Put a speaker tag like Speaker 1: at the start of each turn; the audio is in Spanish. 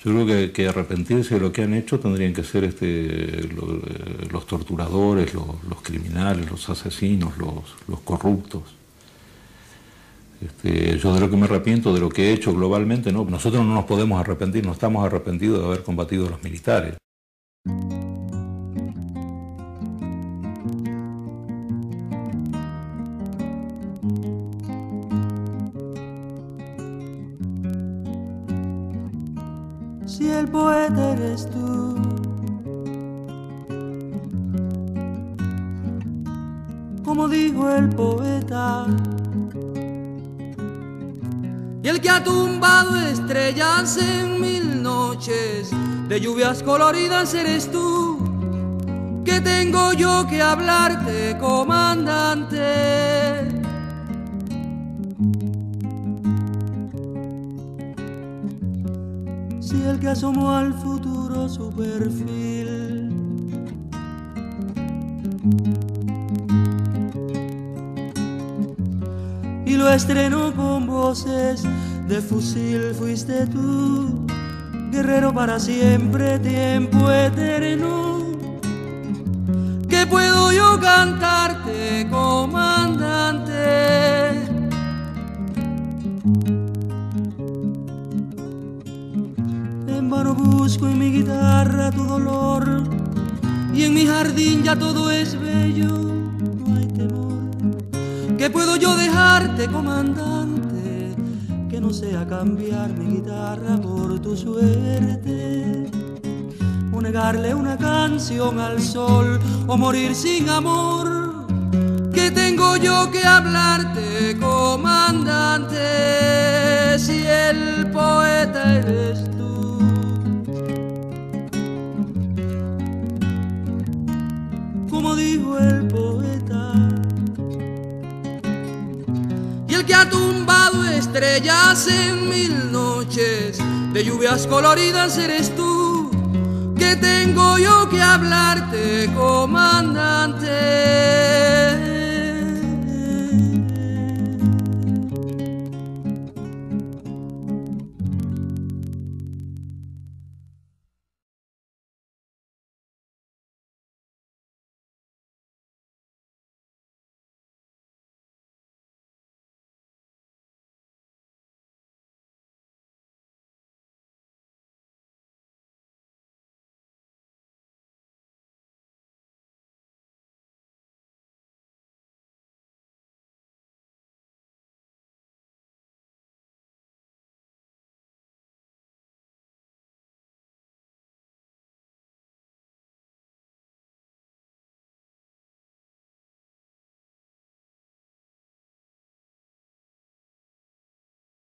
Speaker 1: Yo creo que arrepentirse de lo que han hecho tendrían que ser los torturadores, los criminales, los asesinos, los corruptos. Yo de lo que me arrepiento, de lo que he hecho globalmente, no. Nosotros no nos podemos arrepentir, no estamos arrepentidos de haber combatido a los militares.
Speaker 2: Si el poeta eres tú, como dijo el poeta, y el que ha tumbado estrellas en 1000 noches de lluvias coloridas eres tú. ¿Qué tengo yo que hablarte, comandante? Si el que asomó al futuro su perfil y lo estrenó con voces de fusil fuiste tú, guerrero para siempre, tiempo eterno. ¿Qué puedo yo cantarte, comandante? En vano busco en mi guitarra tu dolor, y en mi jardín ya todo es bello, no hay temor. ¿Qué puedo yo dejarte, comandante, que no sea cambiar mi guitarra por tu suerte? O negarle una canción al sol, o morir sin amor. ¿Qué tengo yo que hablarte, comandante, si el poeta eres tú? Como dijo el poeta, y el que ha tumbado estrellas en 1000 noches de lluvias coloridas eres tú. ¿Qué tengo yo que hablarte, comandante?